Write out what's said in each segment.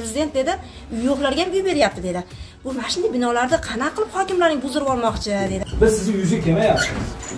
Prezident dedi, uy yo'qlarga ham uy beryapti dedi. Bu mana shunday binolarda qanaqa qilib hokimlarning buzdirib olmoqchi dedi. Biz sizning uyingizga kelmayapmiz.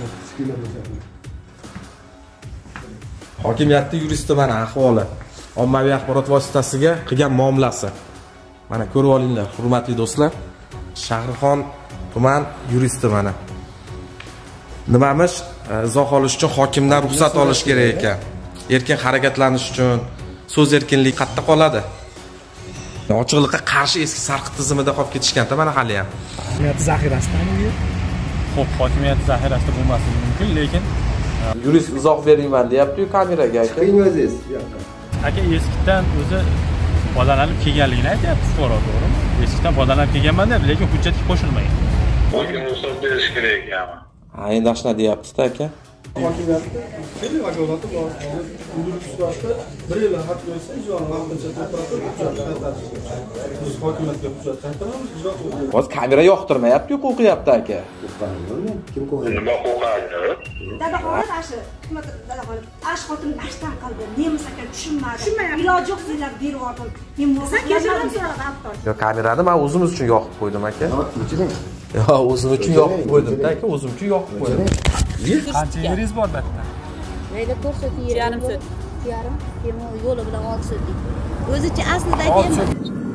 Hokimiyatning yuristi mana ahvoli, ommaviy axborot vositasiga qilgan muomalasi. Mana ko'rib olinglar, hurmatli do'stlar. Shahrixon tuman yuristi mana. Nimamish izoh olish uchun hokimdan ruxsat olish kerak ekan. Erkin harakatlanish uchun so'z erkinligi qayerda qoladi? Ochiqlikqa qarshi eski sarqit tizimida qolib ketishganda mana hali ham. Hokimiyat zaxirasidami? Xo'p, hokimiyat zaxirasida bo'lmasligi mumkin, lekin Yurist izoh beringman deyapti-yu kameraga aka. Qiynaysiz. aka eskidan o'zi foydalanib kelganligini aytyapti fuqaro, to'g'rimi? Eskidan foydalanib kelganman deb, lekin hujjatga qo'shilmagan. Hokim ruxsat berish kerak ekanmi? Ha, endi ashna deyapti-da aka. Hokimiyatda keling vakolati bor. Hudud sifatida 1 yil haq qo'ysa, ijroning vaqtincha to'xtatib, hujjatni qaytarishga. Biz hokimiyatga hujjat qaytaramiz, ijro qilamiz. Hozir kamera yoqtirmayapti-yu, qo'qiyapti aka. Kim qo'yadi? Nima qo'rqadi? Dadaxonlar dadaxonlar xotin ashtan qildi. Nemis aka tushunmadi. Iloji yo'q sizlar berib yubordim. Men muvaffaqiyatli so'radim. Yo, kamerani men o'zimiz uchun yoqib qo'ydim aka. Yo, o'zim uchun yoqib qo'ydim-da aka, o'zim uchun yoqib qo'ydim. Qancha yeringiz bor batda? Mayli ko'rsat, yarim so't. Yarim, yo'li bilan 6 so'tlik. O'zicha aslida aytaymi?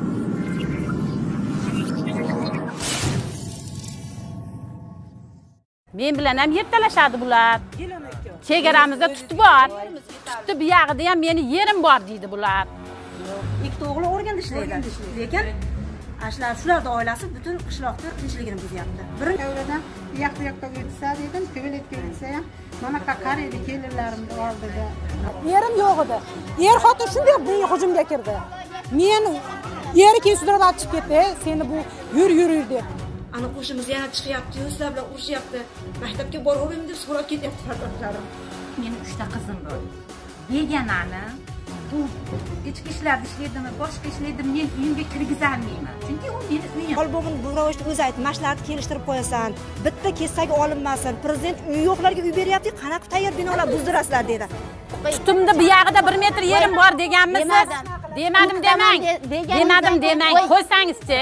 Men bilan ham yer talashadi bular. Chegaramizda tut bor. Tutni bu yog'ida ham meni yerim bor deydi bular. Ikkita o'g'li o'rganda ishlaydi. Lekin shularning oilasi butun qishloqda tinchligini buzyapti. Davradan bu yoqqa o'tsa dedim, tuvaletga o'tsa ham mana qaraydi kelinlarimni oldida. Yerim yo'q edi. Er xotin shunday menga hujumga kirdi. Men eri kesudrab chiqib ketdi, seni bu yur deb. Ana qo'shimiz yana chiqyapti, sizlar bilan urushyapti. Maktabga borib deb so'rab ketyapti farzandlarim. Meni 3 ta qizim bor. Yeganani bu ichki ishlarda ishlaydimi, boshqa ishlaydimi, men uyimga kirgizolmayman. Chunki u meni uyim. Holbuki bu ravishda o'zi aytdi, mashlarni kelishtirib qo'yasan, bitta kesak olinmasin. Prezident uy yo'qlarga uy beryapti, qanaqa tayyor binolar buzdirasizlar dedi. Tutumda bu yog'ida 1 metr yerim bor deganmisiz? Demadim demang. Demadim demang. Qo'ysangizchi.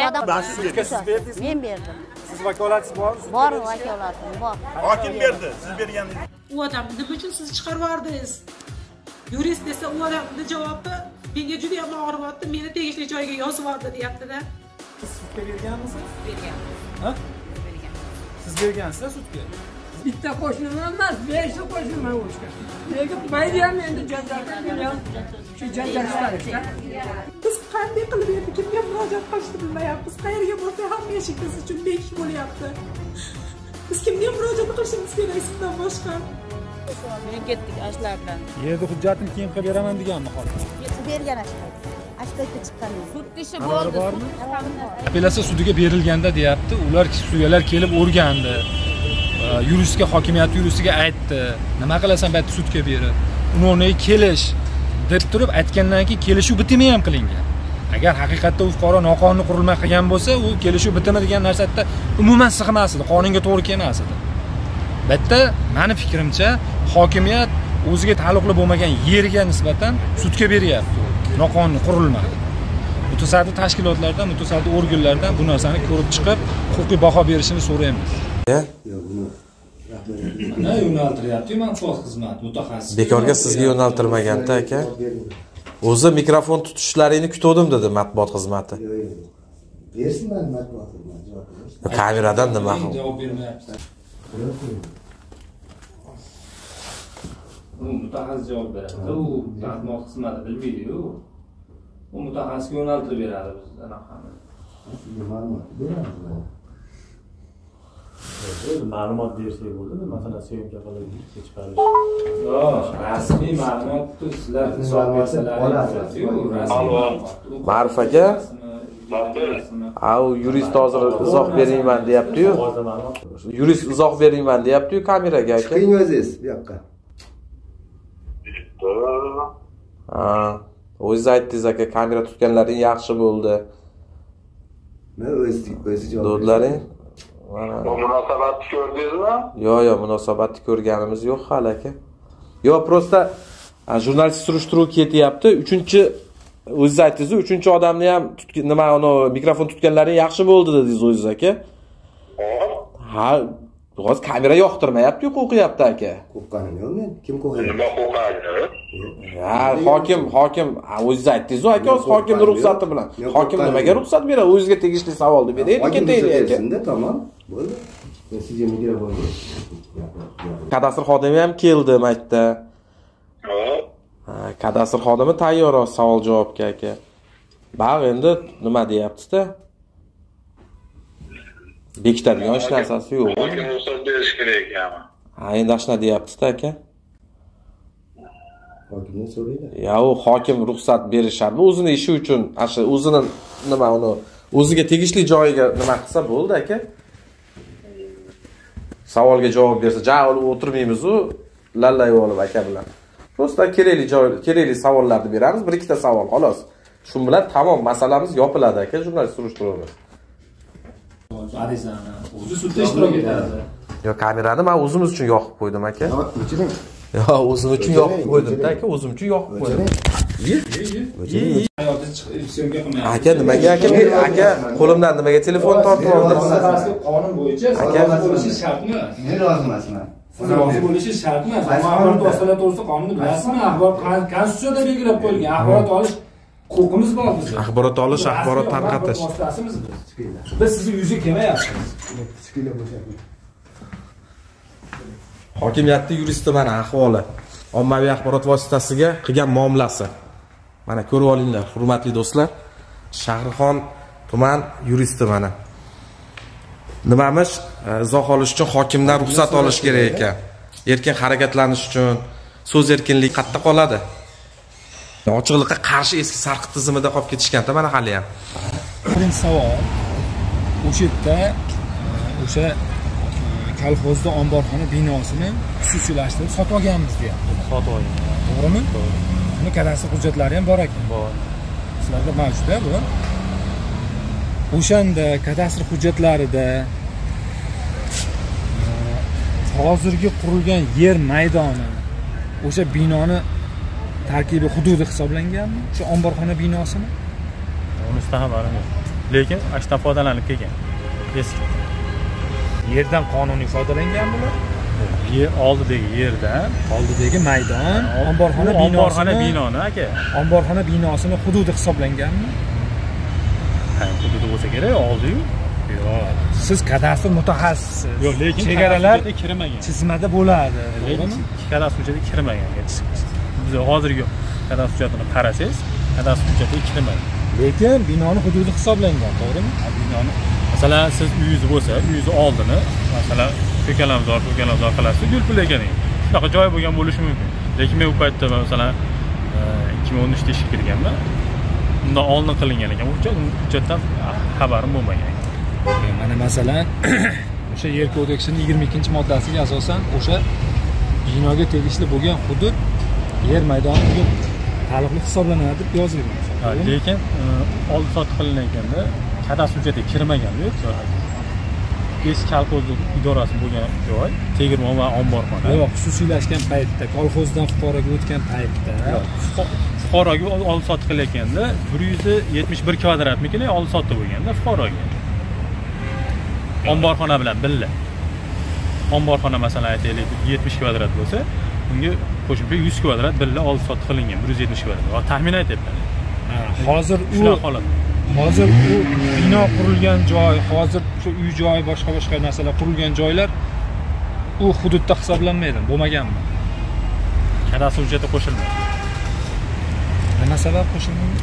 Men berdim. Siz vakolatingiz bormi? Bor vakolatim, bor. Hokim berdi, siz berganingiz. U odamni nima uchun siz chiqarib yubordingiz? Yurist desa u odamni javobi menga juda ham og'riryapti, meni tegishli joyga yozib yubordi deyapti-da. Siz sudga berganmisiz? Berganman. Ha? Siz bergansiz sudga? Bitta qo'shnim emas, 5 ta qo'shnim o'shga. Lekin mayli ham endi janjaldan kelayam. Shu janjal chiqarishda. Biz qanday qilib endi kimga murojaat qilishni bilmayapmiz. Qayerga borsa hamma eshik biz uchun bekik bo'lyapti. Biz kimga murojaat qilishimiz kerak sizdan boshqa? Men ketdik ashlar bilan. Yerda hujjatni keyin qilib beraman deganmi hozir? Bergan ashlar. Ashtaga chiqqan. Sud ishi bo'ldi. Apellyatsiya sudiga berilganda deyapti, ular sudyalar kelib o'rgandi. Yuristga, hokimiyat yuristiga aytdi. Nima qilasan bu sudga berib? Uni o'rniga kelish deb turib aytgandan keyin kelishuv bitimi ham qilingan. Agar haqiqatda u fuqaro noqonuniy qurilma qilgan bo'lsa, u kelishuv bitimi degan narsada umuman sig'mas edi, qonunga to'g'ri kelmas edi. Bitta meni fikrimcha hokimiyat o'ziga taalluqli bo'lmagan yerga nisbatan sudga beryapti. Noqonuniy qurilma. Mutasaddi tashkilotlardan, mutasaddi organlardan bu narsani ko'rib chiqib, huquqiy baho berishini so'raymiz. Mana yo'naltiryapti matbuot xizmat mutaxassis. Bekorga sizga yo'naltirmaganda aka. O'zi mikrofon tutishlaringni kutdim dedi matbuot xizmati. Bersinlar matbuot xizmati javob bersin. Kameradan nima javob bermayapti. U mutaxassis javob beradi. U matbuot xizmati bilmaydi-ku. U mutaxassisga yo'naltirib beradi biz anaqani. Ma'lumot beramiz. Ma'lumot bersak bo'ladi, masalan, sevimli qilib chiqarish. Yo'q, rasmiy ma'lumotni sizlar hisob bersalar, Ma'ruf aka, yurist hozir izoh beringman deyapti-yu. Yurist izoh beringman deyapti-yu kameraga aka. Qiynaysiz bu yoqqa. Ha, o'zingiz aytdingiz aka, kamera tutganlaring yaxshi bo'ldi. Men o'zi javob Dodlaring Munosabatni ko'rdingizmi? Yo'q, munosabatni ko'rganimiz yo'q hali aka. Yo'q, prosta jurnalistik surishtiruv ketyapti. 3 O'zingiz aytdingiz, 3-odamni ham nima uni mikrofon tutganlaring yaxshi bo'ldi dedingiz o'zingiz aka. Ha, hozir kamera yoqtirmayapti-ku, qo'qiyapti aka. Qo'qqanim men. Kim qo'qiyapti? Nima qo'qadi? Ha, hokim, o'zingiz aytdingiz-ku aka, hozir hokimning ruxsati bilan. Hokim nimaga ruxsat beradi? O'zingizga tegishli savolni beraylik, ketaylik aka. Tamam. Bo'ldi. Sizga mikrofon. Kadastr xodimi ham keldi maytda. Kadastr xodimi tayyor savol javobga aka. Baq endi nima deyapti-da? Bekitadigan hech narsasi yo'q. Hokim ruxsat berish kerak ekanmi? Ha, endi ashna deyapti-da aka. Hokimdan so'raydi. Ya, u hokim ruxsat berishadi. O'zini ishi uchun, o'zini nima uni o'ziga tegishli joyiga nima qilsa bo'ldi aka. Savolga javob bersa, olib o'tirmaymiz-u, lallayib olib aka bilan. Prosta kerakli savollarni beramiz, bir ikkita savol xolos. Shu bilan tamom, masalamiz yopiladi aka, jurnalist surishtiramiz. Arizani o'zi sudda ishtirok etadi. Yo, kamerani men o'zimiz uchun yoqib qo'ydim aka. O'chiring. Yo, o'zim uchun yoqib qo'ydim-da aka, o'zim uchun yoqib qo'ydim. Aka, nimaga aka? Aka, qo'limdan nimaga telefon tortib oldingiz? Qonun bo'yicha aka bo'lishi shartmi? Men rozi emasman. Siz rozi bo'lishi shartmi? Axborot vositalar to'g'risida qonunni bilasizmi? Axborot konstitutsiyada belgilab qo'yilgan. Axborot olish huquqimiz bor bizning. Axborot olish, axborot tarqatish. Biz sizni yuzga kelmayapmiz. Hokimiyatda yuristi mana ahvoli. Ommaviy axborot vositasiga qilgan muomalasi. Mana ko'rib olinglar, hurmatli do'stlar. Shahrixon tuman yuristi mana. Nimamish, izoh olish uchun hokimdan ruxsat olish kerak ekan. Erkin harakatlanish uchun so'z erkinligi qayerda qoladi? Ochiqlikqa qarshi eski sarqit tizimida qolib ketishganda mana hali ham. Birinchi savol. O'sha yerda o'sha kolxozda omborxona binosini xususiylashtirib sotib olganmiz deyapti. Sotib olgan. To'g'rimi? To'g'ri. Uni kadastr hujjatlari ham bor ekan. Bor. Sizlarda mavjud-a bu? O'shanda kadastr hujjatlarida hozirgi qurilgan yer maydoni o'sha binoni tarkibiy hududi hisoblanganmi? O'sha omborxona binosini? Unisidan xabarim yo'q. Lekin ashdan foydalanib kelgan. Eski yerdan qonuniy foydalangan bular? Yer oldidagi yerdan, oldidagi maydon, omborxona binoni aka. Omborxona binosini hududi hisoblanganmi? Ha, hududi bo'lsa kerak, oldi-yu. Yo'q. Siz kadastr mutaxassisiz. Yo'q, lekin chegaralar kirmagan. Chizmada bo'ladi. Lekin kadastr hujjatiga kirmagan. Biz hozirgi kadastr hujjatini qarasangiz, kadastr hujjatiga kirmagan. Lekin binoni hududi hisoblangan, to'g'rimi? Binoni masalan, siz uyingiz bo'lsa, uyingiz oldini, masalan, ko'kalamzor qilasiz, gul pulagan. Shunaqa joy bo'lgan bo'lishi mumkin. Lekin men u paytda masalan 2013 da ishga kirganman. Undan oldin qilingan ekan. Hujjatdan xabarim bo'lmagan. Mana masalan, o'sha yer kodeksining 22-moddasiga asosan o'sha binoga tegishli bo'lgan hudud yer maydoni taalluqli hisoblanadi deb yozilgan. Lekin oldi sotib qilinayotganda kadastr hujjatiga kirmagan-ku. Eski kolxozlik idorasi bo'lgan joy, tegirmon va omborxona. Yo'q, xususiylashgan paytda, kolxozdan fuqaroga o'tgan paytda, fuqaroga oldi sotib qilayotganda 171 kvadratmikin oldi sotib bo'lganda fuqaroga. Omborxona bilan billa. Omborxona masalan aytaylik 70 kvadrat bo'lsa, unga qo'shimcha 100 kvadrat billa oldi sotib qilingan, 170 kvadrat. Va taxmin aytyapman. Hozir u bino qurilgan joy, hozir shu uy joy, boshqa narsalar qurilgan joylar u hududda hisoblanmaydi, bo'lmaganmi? Kadastr hujjati qo'shilmaydi. Nima sabab qo'shilmaydi?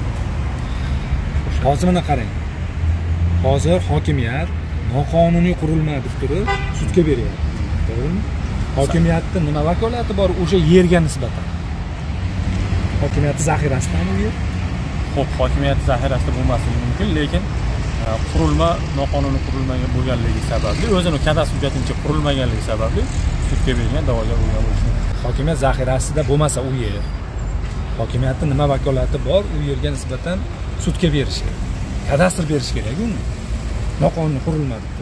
Hozir mana qarang. Hozir hokimiyat noqonuniy qurilma deb turib sudga beryapti. To'g'rimi? Hokimiyatda nima vakolati bor o'sha yerga nisbatan? Hokimiyat zaxirasidan u yer. Xo'p, hokimiyat zaxirasida bo'lmasligi mumkin, lekin qurilma noqonuniy qurilmaga bo'lganligi sababli, o'zini kadastr hujjatiga qurilmaganligi sababli sudga berilgan da'vogar bo'lgan bo'lishi mumkin. Hokimiyat zaxirasida bo'lmasa u yer, hokimiyatning nima vakolati bor u yerga nisbatan sudga berish kerak. Kadastr berish kerak uni. Noqonuniy qurilma deb.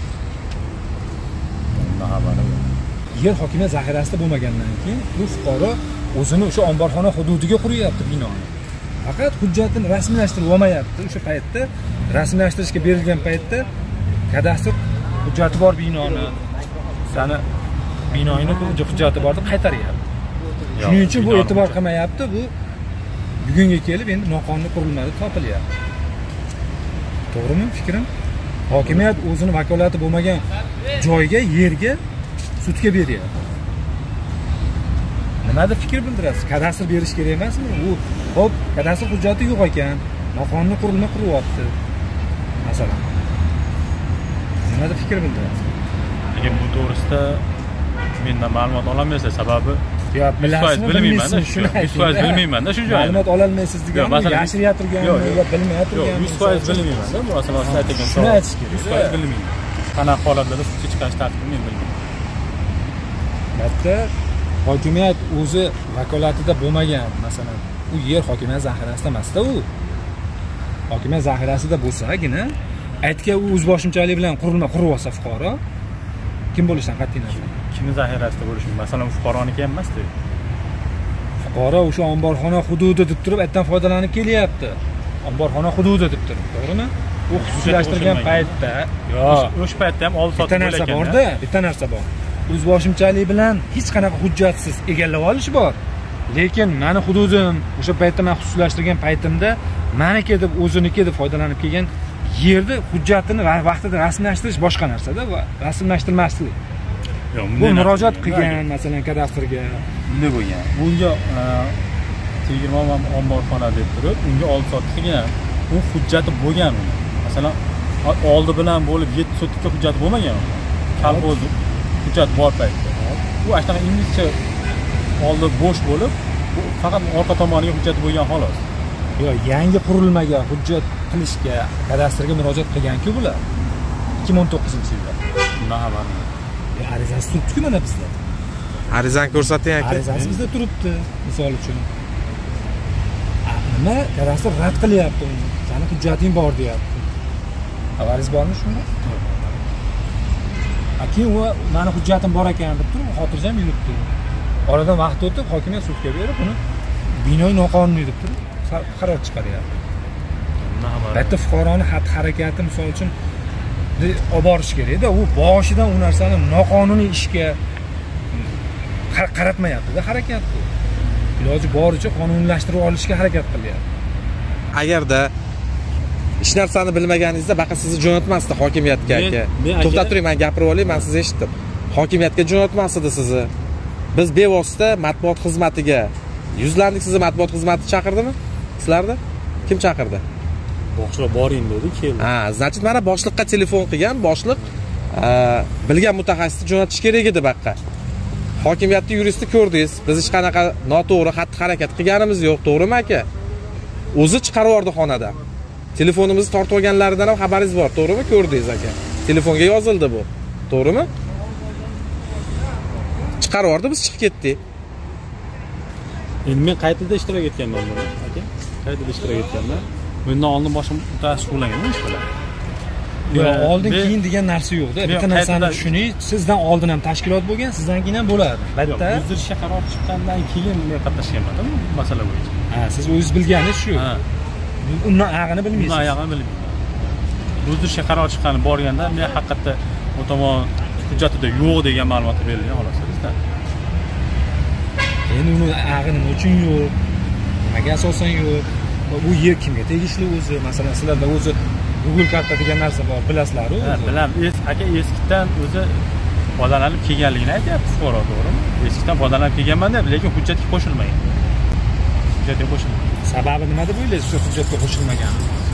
Yer hokimiyat zaxirasida bo'lmagandan keyin bu fuqaro o'zini o'sha omborxona hududiga quryapti binoni. Faqat hujjatini rasmiylashtirib olmayapti. O'sha paytda rasmiylashtirishga berilgan paytda kadastr hujjati bor binoni, sani binoning hujjati bor deb qaytaryapti. Shuning uchun bu e'tibor qilmayapti. Bu bugunga kelib endi noqonuniy qurilmalar topilyapti. To'g'rimi fikrim? Hokimiyat o'zini vakolati bo'lmagan joyga, yerga sudga beryapti. Nimada fikr bildirasiz? Kadastr berish kerak emasmi? U xo'p, kadastr hujjati yo'q ekan, noqonuniy qurilma quryapti. Masalan. Nimada fikr bildirasiz? Lekin bu to'g'risida mendan ma'lumot ololmaysiz, sababi yo'q, bilasizmi, bilmayman-da, 100% bilmayman-da shu joyni. Ma'lumot ololmaysiz degani yashirayotganmi yo bilmayotganmi? 100% bilmayman-da, bu asosan siz aytgan shuni aytish kerak. 100% bilmayman. Qanaqa holatlarda sudga chiqish tartibini men bilmayman. Albatta, hokimiyat o'zi vakolatida bo'lmagan, masalan, u yer hokimiyat zaxirasida emas-da u. Hokimiyat zaxirasida bo'lsagina, aytgan u o'zboshimchalik bilan qurilma qurib olsa fuqaro, kim bo'lishidan qat'iy nazar. Kimning zaxirasida bo'lishi mumkin? Masalan, fuqaroniki ham emas-da. Fuqaro o'sha omborxona hududi deb turib, aytdan foydalanib kelyapti. Omborxona hududi deb turib, to'g'rimi? U xususiylashtirgan paytda, o'sha paytda ham oldi sotib bitta narsa bor-da, bitta narsa bor. O'zboshimchalik bilan hech qanaqa hujjatsiz egallab olish bor. Lekin meni hududim, o'sha paytda men xususiylashtirgan paytimda meniki deb o'ziniki deb foydalanib kelgan yerni hujjatini vaqtida rasmiylashtirish boshqa narsa-da, rasmiylashtirmaslik. Bu murojaat qilgan, masalan, kadastrga bunday bo'lgan. Bunga tegirmon omborxona deb turib, unga oldi sotib qilgan. U hujjati bo'lgan uni. Masalan, oldi bilan bo'lib 7 sotikka hujjati bo'lmagan. Kolxoz hujjat bor paytda. Bu ashtaqa ingichcha oldi bo'sh bo'lib, bu faqat orqa tomoniga hujjati bo'lgan xolos. Yo'q, yangi qurilmaga hujjat qilishga kadastrga murojaat qilgan-ku bular. 2019-yilda. Bundan xabarim yo'q. Arizasi turibdi-ku mana bizda. Arizani ko'rsating aka. Arizasi bizda turibdi, misol uchun. Nima kadastr rad qilyapti uni. Sani hujjating bor deyapti. Xabaringiz bormi shunda? Keyin u meni hujjatim bor ekan deb turib, xotirjam yuribdi. Oradan vaqt o'tib, hokimiyat sudga berib, uni binoy noqonuniy deb turib qaror chiqaryapti. Albatta fuqaroni xatti-harakati misol uchun olib borish kerak-da, u boshidan u narsani noqonuniy ishga qaratmayapti-da harakat. Iloji boricha qonunlashtirib olishga harakat qilyapti. Agarda hech narsani bilmaganingizda baqa sizni jo'natmasdi hokimiyatga aka. To'xtab turing, men gapirib olay, men sizni eshitdim. Hokimiyatga jo'natmasdi sizni. Biz bevosita matbuot xizmatiga yuzlandik, sizni matbuot xizmati chaqirdimi? Sizlarni? Kim chaqirdi? Boshliq boring dedi, keldi. Ha, значит, mana boshliqqa telefon qilgan, boshliq bilgan mutaxassisni jo'natish kerak edi baqa. Hokimiyatning yuristi ko'rdingiz. Biz hech qanaqa noto'g'ri xatti-harakat qilganimiz yo'q, to'g'rimi aka? O'zi chiqarib yubordi xonadan. Telefonimizni tortib olganlaridan ham xabaringiz bor, to'g'rimi? Ko'rdingiz aka. Telefonga yozildi bu. To'g'rimi? Chiqarib yubordi, biz chiqib ketdik. Endi men qaytida ishtirok etganman buni, aka. Qaytida ishtirok etganman. Bundan oldin boshim mutaxassis bo'lgan ish bilan. Yo'q, oldin keyin degan narsa yo'q-da. Bitta narsani tushuning, sizdan oldin ham tashkilot bo'lgan, sizdan keyin ham bo'ladi. Albatta, o'zdirishga qaror chiqqandan keyin men qatnashganman bu masala bo'yicha. Ha, siz o'zingiz bilganingiz shu. Ha. Undan ayog'ini bilmaysiz. Undan ayog'ini bilmayman. O'zdirishga qaror chiqqani borganda men haqiqatda u tomon hujjatida yo'q degan ma'lumot berilgan xolos sizda. Endi uni ayog'ini nima uchun yo'q? Nimaga asosan yo'q? Bu yer kimga tegishli o'zi? Masalan, sizlarda o'zi Google karta degan narsa bor, bilasizlar-ku? Ha, bilaman. Aka eskidan o'zi foydalanib kelganligini aytyapti fuqaro, to'g'rimi? Eskidan foydalanib kelganman deb, lekin hujjatga qo'shilmagan. Hujjatga qo'shilmagan. Sababi nima deb o'ylaysiz shu hujjatga qo'shilmagan?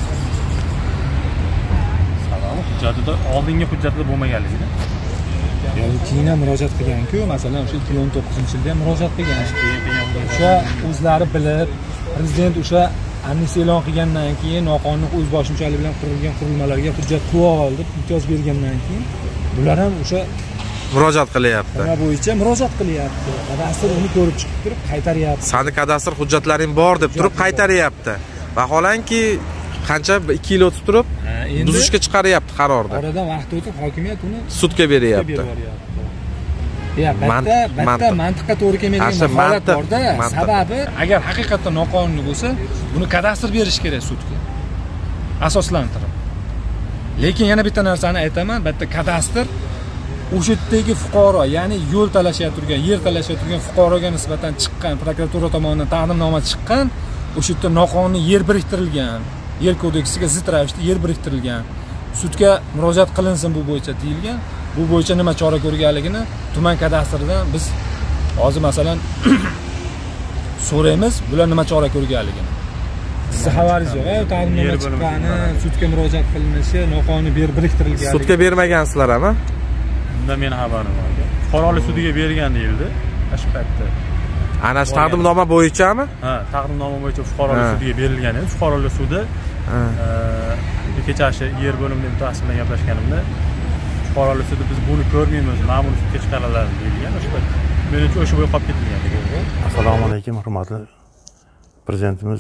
Sababi hujjatida oldingi hujjatida bo'lmaganligida. Yo'q, keyin ham murojaat qilgan-ku, masalan, o'sha 2019-yilda ham murojaat qilgan. O'sha o'zlari bilib, prezident o'sha amnistiya e'lon qilgandan keyin noqonuniy o'zboshimchalik bilan qurilgan qurilmalarga hujjat qilib oldi, imtiyoz bergandan keyin bular ham o'sha murojaat qilyapti. Nima bo'yicha murojaat qilyapti. Kadastr uni ko'rib chiqib turib qaytaryapti. Sani kadastr hujjatlaring bor deb turib qaytaryapti. Vaholanki qancha 2 yil o'tib turib buzishga chiqaryapti qarorni. Oradan vaqt o'tib hokimiyat uni sudga beryapti. Bitta mantiqqa to'g'ri kelmaydigan holat borda. Sababi agar haqiqatdan noqonuniy bo'lsa, buni kadastr berish kerak sudga. Asoslantirib. Lekin yana bitta narsani aytaman, bitta kadastr o'sha yerdagi fuqaro, ya'ni yo'l talashayotgan, yer talashayotgan fuqaroga nisbatan chiqqan, prokuratura tomonidan taqdimnoma chiqqan, o'sha yerda noqonuniy yer biriktirilgan, yer kodeksiga zid ravishda yer biriktirilgan. Sudga murojaat qilinsin bu bo'yicha deyilgan. Bu bo'yicha nima chora ko'rganligini tuman kadastridan biz hozir masalan so'raymiz, bular nima chora ko'rganligini. Siz xabaringiz yo'q, taqdimnoma chiqqani, sudga murojaat qilinishi, noqonuniy yer biriktirilgan. Sudga bermagansizlar ama? Bundan meni xabarim bor. Fuqarolik sudiga bergan deyildi. Shu paytda. Ana shu taqdimnoma bo'yichami? Ha, taqdimnoma bo'yicha fuqarolik sudiga berilgan edi. Fuqarolik sudi kechashi yer bo'limida mutaxassis bilan gaplashganimda fuqarolik sudi biz buni ko'rmaymiz, ma'muriy sudga chiqariladi deyilgan. O'sha payt men uchun o'sha bo'yi qolib ketgan edi. Assalomu alaykum, hurmatli prezidentimiz.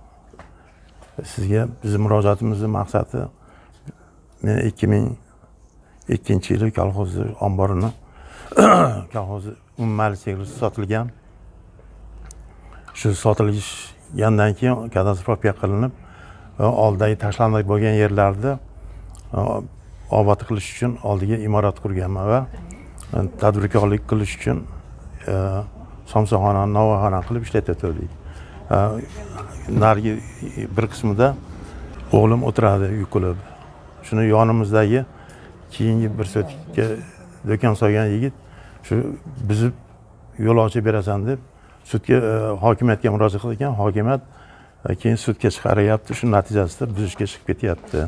Sizga bizning murojaatimizni maqsadi men 2002-yili kolxozni omborini kolxozni umummalik chegarasi sotilgan. Shu sotilgandan keyin kadastrofiya qilinib, oldagi tashlandiq bo'lgan yerlarda obod qilish uchun oldiga imorat qurganman va tadbirkorlik qilish uchun somsaxona, novaxona qilib ishlatayotgandik. Narigi bir qismida o'g'lim o'tiradi yuqilib. Shuni yonimizdagi keyingi bir so'tga do'kon solgan yigit shu buzib yo'l ochib berasan deb sudga hokimiyatga murojaat qilgan. Hokimiyat keyin sudga chiqaryapti. Shu natijasida buzishga chiqib ketyapti.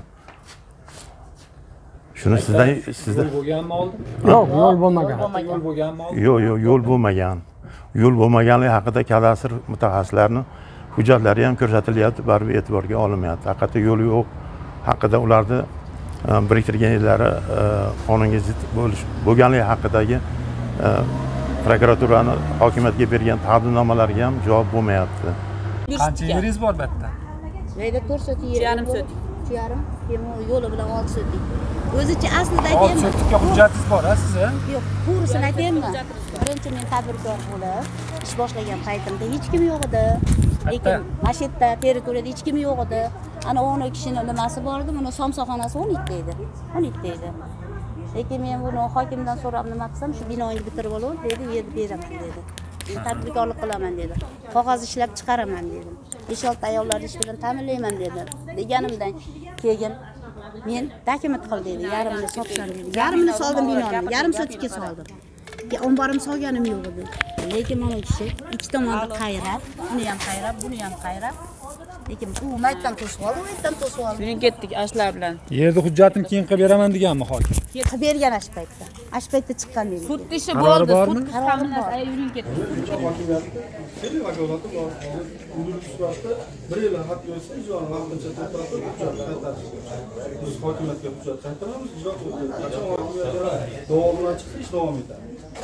Shuni sizdan yo'l bo'lganmi oldin? Yo'q, yo'l bo'lmagan. Yo'l bo'lganmi oldin? Yo'q, yo'l bo'lmagan. Yo'l bo'lmaganligi haqida kadastr mutaxassislarining hujjatlari ham ko'rsatilyapti, baribir e'tiborga olinmayapti. Haqiqatda yo'l yo'q haqida ularni biriktirgan yerlari qonunga zid bo'lganligi haqidagi prokuraturani hokimiyatga bergan taqdimnomalarga ham javob bo'lmayapti. Qancha yeringiz bor bu yerda? Menda 4 so't yer. 3,5 so't. 3,5. Keyin yo'li bilan 6 so'tlik. O'zicha aslida aytaymi? 6 so'tlikka hujjatingiz bor, siz? Yo'q, to'g'risini aytaymi? Birinchi men tadbirkor bo'lib ish boshlagan paytimda hech kim yo'q edi. Lekin mana shu yerda territoriyada hech kim yo'q edi. Ana 10 kishining nimasi bor edi, buni somsaxonasi 12 edi. 12 edi. Lekin men buni hokimdan so'rab nima qilsam, shu binoni bitirib olaver dedi, yerni beraman dedi. Men tadbirkorlik qilaman dedi. Qog'oz ishlab chiqaraman dedim. 5-6 ayollar ish bilan ta'minlayman dedi. Deganimdan keyin men dokument qil dedi, yarimini sotsan dedi. Yarimini soldim binoni, yarim so'tga soldim. Omborim solganim yo'q edi. Lekin mana kishi ikki tomonni qayrab, uni ham qayrab, buni ham qayrab. Lekin u maytdan to'sib oldi, maytdan to'sib oldi. Buning ketdik ashlar bilan. Yerni hujjatim keyin qilib beraman deganmi hokim? Qilib bergan ash paytda. Ash paytda chiqqan dedi. Sud ishi bo'ldi, sud ta'minlash yuring ketdi. Sening vakolati bor. Unduruq sifatida 1 yil xat yo'ysa, ijroni vaqtincha to'xtatib, hujjat qaytarish. Biz hokimiyatga hujjat qaytaramiz, ijro qilamiz. Qachon hokimiyat davom bilan chiqsa, ish davom etadi.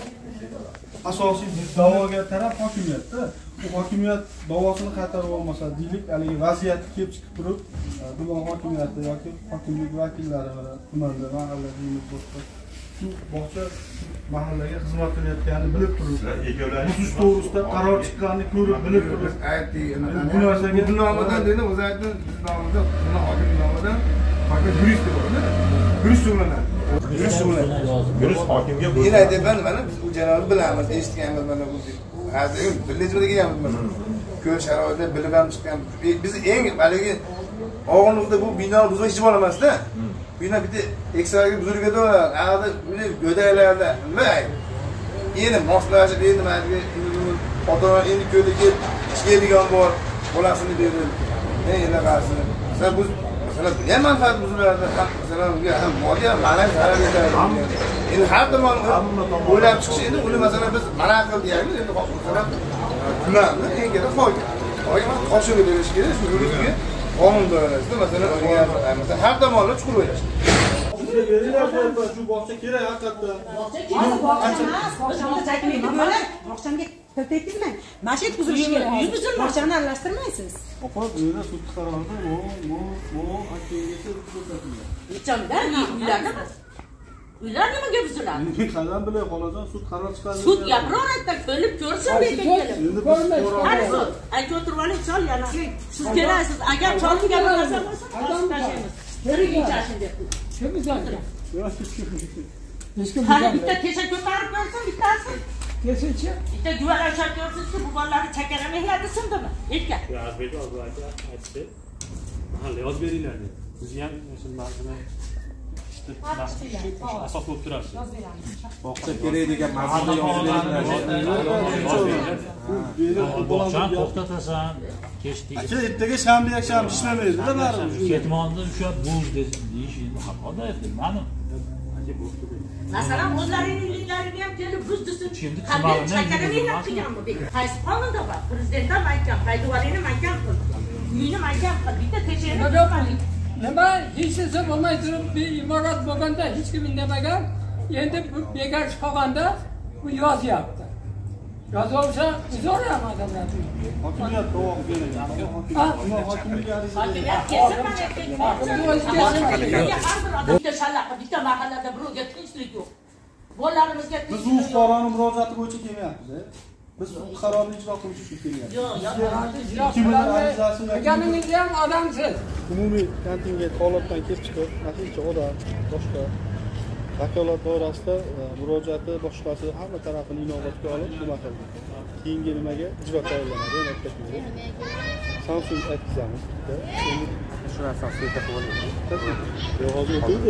Asosiy da'vogar taraf hokimiyatda. Bu hokimiyat da'vosini qaytarib olmasa, deylik, haligi vaziyatni kelib chiqib turib, tuman hokimiyati yoki hokimlik vakillari tumanda mahalla deymiz boshqa shu bog'cha mahallaga xizmat qilayotganini bilib turib, buzish to'g'risida qaror chiqqanini ko'rib bilib turib, bu narsaga nomidan dedi, o'zi aytdi, biz nomidan, buni hokim nomidan faqat yurist borda, yurist so'raladi. Yurist hokimga bu. Men aytaman, mana biz u janobni bilamiz, eshitganmiz mana bu. Hozir birlashmaga kelganmiz. Ko'p sharoitda bilib ham chiqqan. Biz eng haligi og'irlikda bu bino buzib hech bo'lmasda. Bino bitta eksarga buzilganda, hozir uni go'daklarda nima? Endi moslashib endi menga ota-ona endi ko'yda kelib ishlaydigan bor, bolasini berdi. Endi qarshi. Sen bu masalan, ham manfaat buziladi, masalan, unga ham moddiy ma'naviy zarar yetadi. Endi har tomon o'ylab chiqish edi, uni masalan biz mana qil deymiz, endi masalan tumanni eng katta foyda. Oyman qo'shib berish kerak, shu yuristga qonun doirasida masalan masalan har tomonla chuqur o'ylash. Shu bog'cha kerak haqiqatdan. Bog'chamga pul tekizmang. Mana shu yerga buzilishi kerak. Bog'chani aralashtirmaysiz. Opa, bu yerda sud qarorida o aktivgacha ko'rsatilgan. Nechanda uylarda Uylar nimaga buziladi? Men qandan bilay xolajon, sud qaror chiqardi. Sud gapiraveradi, ko'rib ko'rsin deydi kelib. Endi biz Qani sud? Aka o'tirib oling, chol yana. Siz kelasiz. Agar cholni gapirmasa bo'lsa, tashlaymiz. Tirik ichashin deb. Kim bizlarga? Qani bitta tesha ko'tarib ko'rsin bittasi. Kesinchi? Bitta guval ochib ko'rsinchi, bu bolalarni chakana mehnati sindimi? Aytgan. Azbek aytdi. Mahalla yozib beringlar dedi. Biz ham o'sha marhumni asos bo'lib turasiz. Bog'cha kerak degan mazmunda yozib beringlar. Bog'chani to'xtatasan, kechdik. Aka, ertaga shanba yakshanba ishlamaydi-da baribir. Ketmonda o'sha buz deyish endi xatoda aytdim. Mani Masalan, o'zlarining uylarini ham kelib buz desin. Qanday chakana mehnat qilganmi? Qaysi qonunda bor? Prezident ham aytgan, haydavoriyni aytgan qildi. Uyini aytgan qildi. Bitta tekshirib nima hech narsa bo'lmay turib imorat bo'lganda hech kim indamagan, endi bu bekor chiqqanda bu yozyapti. Yozolsa zo'ram odamlar. Hokimiyat to'g'ri bergan. Hokimiyat kelsin mana bitta shallaqa, bitta mahallada birovga tinchlik yo'q. Bolalarimizga biz u fuqaroni murojaati bo'yicha kelmayapmiz. Biz qarorni ijro qilish uchun kelyapmiz. Qilganingizda ham odamsiz. Umumiy kontingent holatdan kelib chiqib, nasibcha odam, boshqa vakolat doirasida murojaati boshqasi hamma tarafini inobatga olib nima qildi. Keyingi nimaga ijro tayyorlanadi, aytaylik. Samsung aytizamiz. Shu narsani suyta qilib Yo, hozir o'tdi,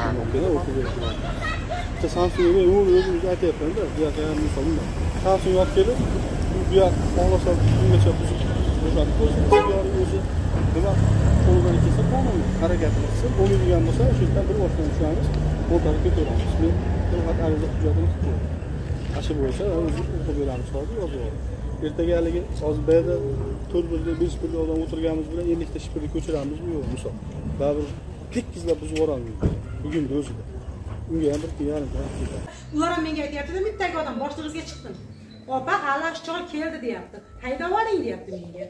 o'tdi. Samsungga o'zimiz aytyapman-da, bu yoqqa ham misolda. Samsung olib kelib, bu yoq xohlasa bungacha bo'shatib qo'ysin, bu yoqni o'zi nima qo'ldan kelsa qonun harakatini qilsa, bo'lmaydigan bo'lsa, o'sha yerdan bir boshdan tushamiz, o'rtaga ko'taramiz. Men ro'yxat ariza hujjatini qilib Ashi bo'lsa, o'zi o'qib beramiz hozir yozib. Ertaga haligi hozir bayda 4 birga 5 birga odam o'tirganimiz bilan 50 ta shipirni ko'chiramizmi yo'q, misol. Baribir tekizlab buzib yuboramiz. Bugunning o'zida. Unga ham bir yarim ular ham menga aytayapti-da, bittagi odam boshlig'ingizga chiqdim. Opa, hali chol keldi deyapti. Haydab oling deyapti menga.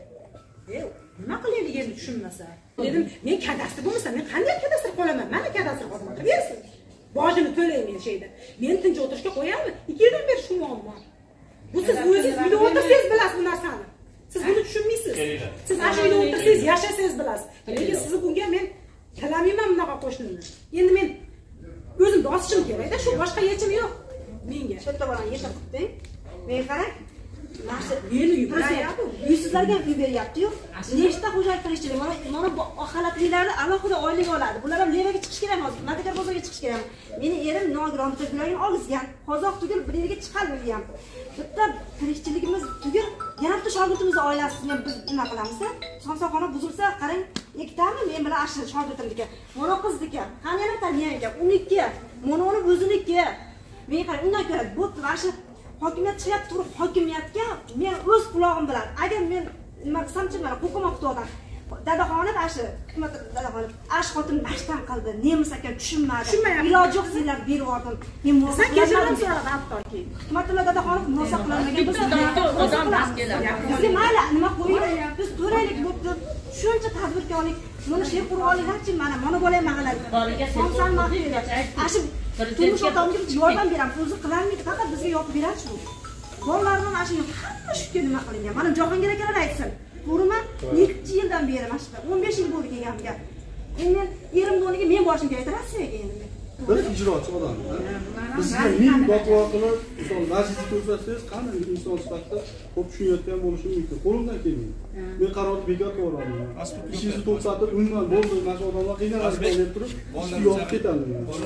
Nima qilaylik endi tushunmasa? Dedim, men kadastr bo'lmasa, men qanday kadastr qolaman? Mana kadastr xodimi qilib bersin. Bojini to'layman sheyda. Men tinch o'tirishga qo'yammi? 2 yildan beri shu muammo. Bu siz o'zingiz uyda o'tirsangiz bilasiz bu narsani. Siz buni tushunmaysiz. Siz ana uyda o'tirsangiz, yashasangiz bilasiz. Lekin siz bunga men talamayman bunaqa qo'shnimni. Endi men o'zimni osishim kerak-da, shu boshqa yechim yo'q. Menga shu bolani yetib qildim. Men qarang, narsa meni yuborayapti. Uysizlarga ham uy beryapti-yu. Nechta xo'jalik qilishchilar, mana bu xalatlilarni alohida oylik oladi. Bular ham levaga chiqish kerak hozir. Madakar bozorga chiqish kerak. Meni erim nogiron tugilagini olgan. Qozoq tugil bir yerga chiqarmayapti. Bitta tirikchiligimiz tugil, yana bitta shogirdimizni oilasini biz nima qilamiz? Somsaxona buzilsa, qarang, ikkitami men bilan ashir shogirdimniki. Mana qizniki, qani yana taniyanga, uniki, mana uni o'ziniki. Men qarang, undan ko'ra bu vashi hokimiyat chiqyapti, turib hokimiyatga men o'z qulog'im bilan agar men nima qilsamchi, mana hukumat huquqidan dadaxonib dadaxonib xotin bashdan qildi, nemis ekan tushunmadi, iloji yo'q sizlar berib yubordim. Men murosa kechirim so'radim hattoki. Hukumatlar dadaxonib murosa qilmagan biz odam bas keladi. Bizga mayli nima qo'ying, biz to'raylik bo'pti. Shuncha tadbirkorlik, mana shu qurib olinglarchi, mana bo'lay mahalada. Somsan maqtaylar. Ashib turmush o'rtog'imga yordam beramiz, o'zi qilarmidi, faqat bizga yopib beradi shu. Bolalarning mana shu hamma shunga nima qilingan. Mana Jahongir akalar aytsin. To'g'rimi? 7 yildan beri mana shu 15 yil bo'ldi kelganimga. Endi erimni o'rniga men borishim kerak Rossiyaga endi. Biz ijrochi odammiz. Bizga ming fatvo qilib, misol majlisga ko'rsatsangiz, qanday inson sifatida ko'p tushunayotgan bo'lishi mumkin. Qo'limdan kelmaydi. Men qarorni bekor qilib olaman. Ishingizni to'xtatib, undan bo'ldi, mana shu odamlar qiynalib deb turib, ishni yopib ketadi.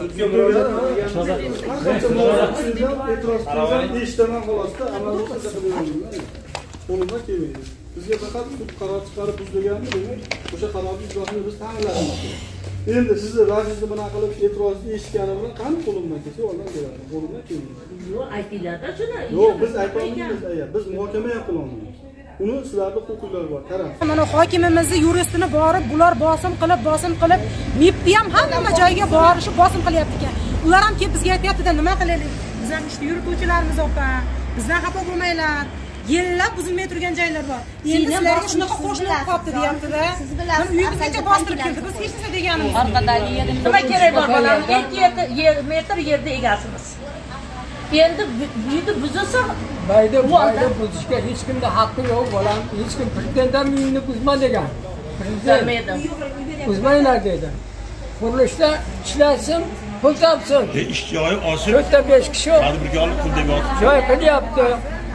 E'tiroz qilgan eshitaman xolosda, amalga oshirib qo'limdan kelmaydi. Bizga faqat sud qaror chiqarib buzlaganmi, demak, o'sha qarorni ijrosini biz ta'minlashimiz kerak. Endi sizni vazirni bunaqa qilib e'tirozni eshitgani bilan qani qo'limdan kelsa, ondan beradi. Qo'limdan kelmaydi. Yo'q, aytinglar-da shuni. Yo'q, biz aytolmaymiz, biz muhokama ham qilolmaymiz. Uni sizlarda huquqinglar bor, qarang. Mana hokimimizni yuristini borib, bular bosim qilib, mibni ham hamma joyga borishib bosim qilyapti ekan. Ular ham kelib bizga aytayapti-da, nima qilaylik? Bizlar ishni yurituvchilarimiz opa, bizdan xafa bo'lmanglar. yillab buzilmay turgan joylar bor. Endi sizlarga shunaqa qo'shni qolibdi deyapti-da. Mana uyimizgacha bostirib keldi. Biz hech narsa deganimiz yo'q. Orqadagi yerda nima kerak bor bolam? 2 metr yerda egasimiz. Endi uyni buzilsa, bayda buzishga hech kimda haqqi yo'q bolam. Hech kim prezidentdan uyini buzma degan. Prezident buzmanglar dedi. Qurilishda ishlasin, pul topsin. Ish joyi oshib, 4-5 kishi tadbirkorlik pul deb yotibdi. joy qilyapti.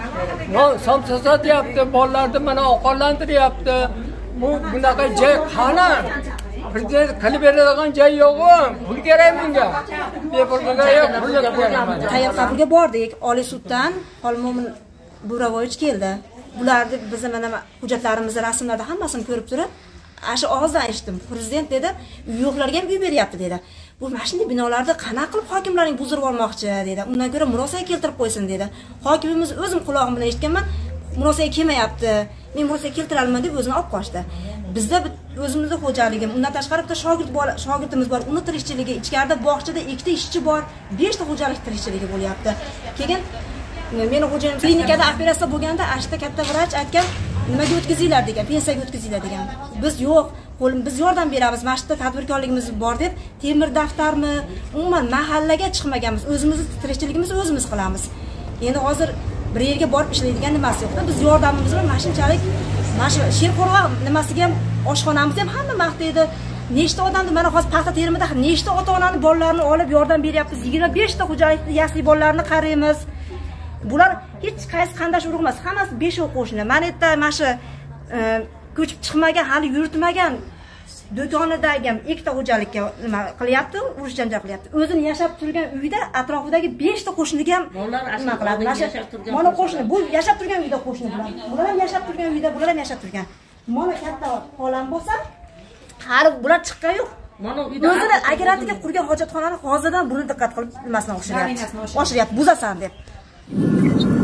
Somsa deyapti, bolalarni mana ovqatlantiryapti. Bu bunaqa joy qani? Prezident qilib beradigan joy yo'q-ku. Pul kerak bunga. Bepulga yo'q, pul kerak. Qayerga bordik? Oliy suddan Xolmo'min Buravovich keldi. Bularni bizni mana hujjatlarimizni, rasmlarda hammasini ko'rib turib, shu og'izdan eshitdim. Prezident dedi, yo'qlarga ham uy beryapti dedi. Bu mana shunday binolarni qanaqa qilib hokimlaring buzdirib olmoqchi dedi. Undan ko'ra murosaga keltirib qo'ysin dedi. Hokimimiz o'zim quloqim bilan eshitganman, murosaga kelmayapti. Men murosaga keltira olaman deb o'zini olib qochdi. Bizda o'zimizning xo'jaligim, undan tashqari bitta shogirdimiz bor. Uni tirikchiligi, ichkarida bog'chada 2 ta ishchi bor, 5 ta xo'jalik tirikchiligi bo'lyapti. Keyin meni xo'jayim klinikada operatsiya bo'lganda ashta katta vrach aytgan, nimaga o'tkazinglar degan, pensiyaga o'tkazinglar degan. Biz yo'q, biz yordam beramiz, mana shu tadbirkorligimiz bor deb temir daftarmi, umuman mahallaga chiqmaganmiz. O'zimizni tirikchiligimizni o'zimiz qilamiz. Endi hozir bir yerga borib ishlaydigan nimasi yo'q-da. Biz yordamimiz bilan mashinchalik, mana shu Sherqo'rg'a nimasiga ham, oshxonamizni ham hamma maqtaydi. Nechta odamni mana hozir paxta terimida nechta ota-onani bolalarini olib yordam beryapmiz. 25 ta xo'jalikni yasli bolalarini qaraymiz. Bular hech qaysi qandash urug' emas, hammasi 5 qo'shni. Mana yerda mana shu ko'chib chiqmagan, hali yuritmagan do'konidagi ham ikkita xo'jalikka nima qilyapti, urush janjal qilyapti. O'zini yashab turgan uyda atrofidagi 5 ta qo'shniga ham nima qiladi? Mana qo'shni, bu yashab turgan uyda qo'shni bular. Bular ham yashab turgan uyda, bular ham yashab turgan. Mana katta xolam bo'lsa, hali bular chiqqan yo'q. Mana uyda o'zini agratiga qurgan hojatxonani hozirdan buni diqqat qilib nimasini oshiryapti. Oshiryapti, buzasan deb.